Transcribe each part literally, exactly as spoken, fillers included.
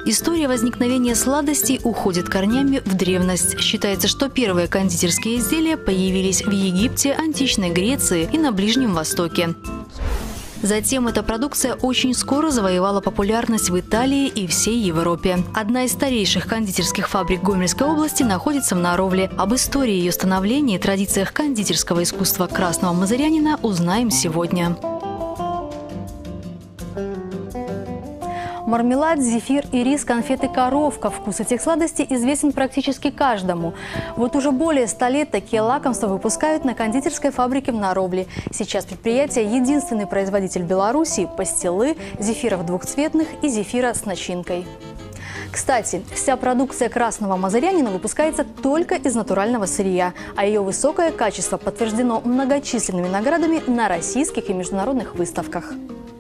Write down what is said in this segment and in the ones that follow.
История возникновения сладостей уходит корнями в древность. Считается, что первые кондитерские изделия появились в Египте, античной Греции и на Ближнем Востоке. Затем эта продукция очень скоро завоевала популярность в Италии и всей Европе. Одна из старейших кондитерских фабрик Гомельской области находится в Наровле. Об истории ее становления и традициях кондитерского искусства красного мазырянина узнаем сегодня. Мармелад, зефир и рис, конфеты «Коровка». Вкус этих сладостей известен практически каждому. Вот уже более ста лет такие лакомства выпускают на кондитерской фабрике в Наровле. Сейчас предприятие – единственный производитель Беларуси пастилы, зефиров двухцветных и зефира с начинкой. Кстати, вся продукция красного мазырянина выпускается только из натурального сырья, а ее высокое качество подтверждено многочисленными наградами на российских и международных выставках.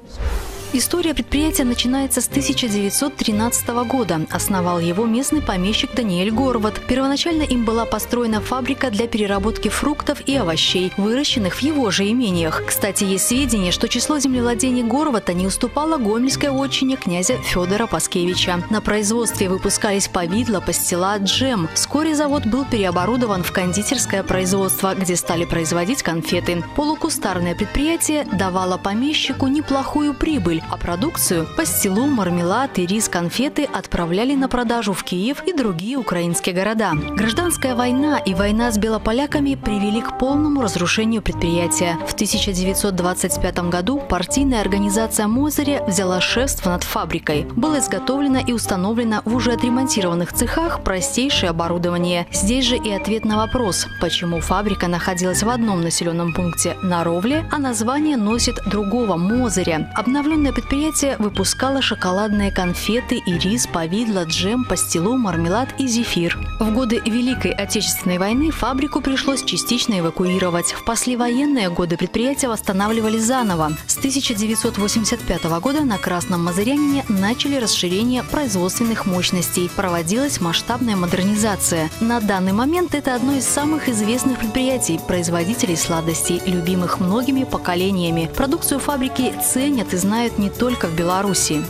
История предприятия начинается с тысяча девятьсот тринадцатого года. Основал его местный помещик Даниэль Горват. Первоначально им была построена фабрика для переработки фруктов и овощей, выращенных в его же имениях. Кстати, есть сведения, что число землевладений Горвата не уступало гомельской отчине князя Федора Паскевича. На производстве выпускались повидло, пастила, джем. Вскоре завод был переоборудован в кондитерское производство, где стали производить конфеты. Полукустарное предприятие давало помещику неплохую прибыль, а продукцию – пастилу, мармелад и рис, конфеты – отправляли на продажу в Киев и другие украинские города. Гражданская война и война с белополяками привели к полному разрушению предприятия. В тысяча девятьсот двадцать пятом году партийная организация Мозыря взяла шефство над фабрикой. Было изготовлено и установлено в уже отремонтированных цехах простейшее оборудование. Здесь же и ответ на вопрос, почему фабрика находилась в одном населенном пункте – Наровле, а название носит другого – Мозыря. Обновленная предприятие выпускало шоколадные конфеты и рис, повидло, джем, пастилу, мармелад и зефир. В годы Великой Отечественной войны фабрику пришлось частично эвакуировать. В послевоенные годы предприятие восстанавливали заново. С тысяча девятьсот восемьдесят пятого года на красном мазырянине начали расширение производственных мощностей. Проводилась масштабная модернизация. На данный момент это одно из самых известных предприятий, производителей сладостей, любимых многими поколениями. Продукцию фабрики ценят и знают не только в Беларуси.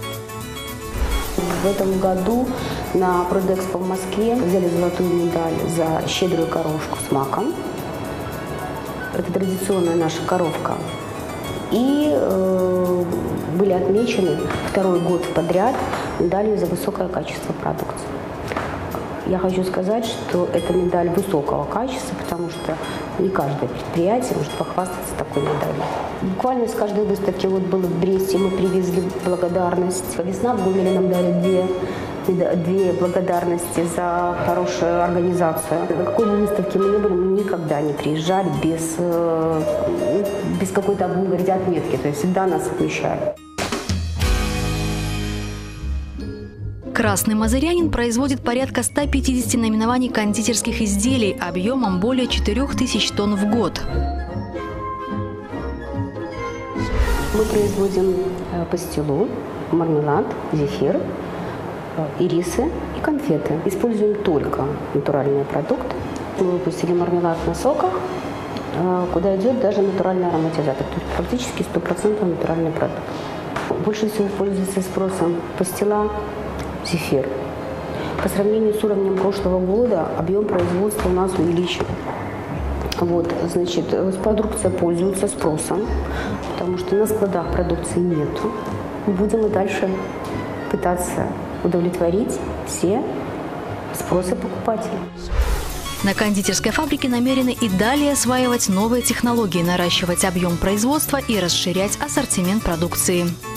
В этом году на Продэкспо в Москве взяли золотую медаль за щедрую коровку с маком. Это традиционная наша коровка. И э, были отмечены второй год подряд медалью за высокое качество продукции. Я хочу сказать, что это медаль высокого качества, потому что не каждое предприятие может похвастаться такой медалью. Буквально с каждой выставки, вот было в Бресте, мы привезли благодарность. Весна в Гомеле нам дали две, две благодарности за хорошую организацию. На какой бы выставке мы не были, мы никогда не приезжали без, без какой-то, будем говорить, отметки. То есть всегда нас отмечали. Красный мазырянин производит порядка ста пятидесяти наименований кондитерских изделий объемом более четырёх тысяч тонн в год. Мы производим пастилу, мармелад, зефир, ирисы и конфеты. Используем только натуральные продукты. Мы выпустили мармелад на соках, куда идет даже натуральный ароматизатор. То есть практически сто процентов натуральный продукт. Больше всего пользуется спросом пастила, зефир. По сравнению с уровнем прошлого года объем производства у нас увеличен. Вот, значит, продукция пользуется спросом, потому что на складах продукции нету. Будем и дальше пытаться удовлетворить все спросы покупателей. На кондитерской фабрике намерены и далее осваивать новые технологии, наращивать объем производства и расширять ассортимент продукции.